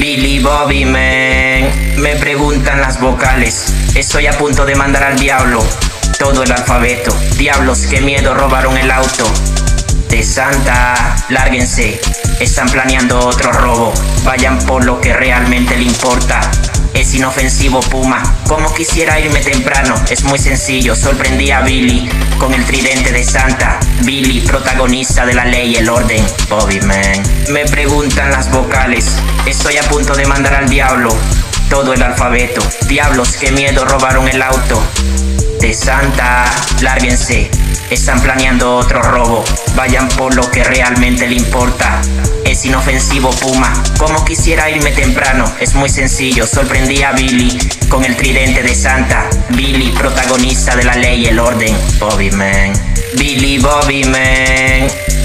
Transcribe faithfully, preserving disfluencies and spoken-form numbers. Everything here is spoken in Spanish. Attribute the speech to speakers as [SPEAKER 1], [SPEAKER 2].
[SPEAKER 1] Billy Bobby Man. Me preguntan las vocales, estoy a punto de mandar al diablo todo el alfabeto. Diablos, qué miedo, robaron el auto de Santa. Lárguense, están planeando otro robo. Vayan por lo que realmente le importa. Es inofensivo Puma, como quisiera irme temprano. Es muy sencillo, sorprendí a Billy con el tridente de Santa. Billy, protagonista de la ley y el orden. Bobby Man. Me preguntan las vocales, estoy a punto de mandar al diablo todo el alfabeto. Diablos, qué miedo, robaron el auto de Santa. Lárguense, están planeando otro robo. Vayan por lo que realmente le importa. Es inofensivo Puma, como quisiera irme temprano. Es muy sencillo, sorprendí a Billy con el tridente de Santa. Billy, protagonista de la ley y el orden. Bobby Man. Billy Bobby Man.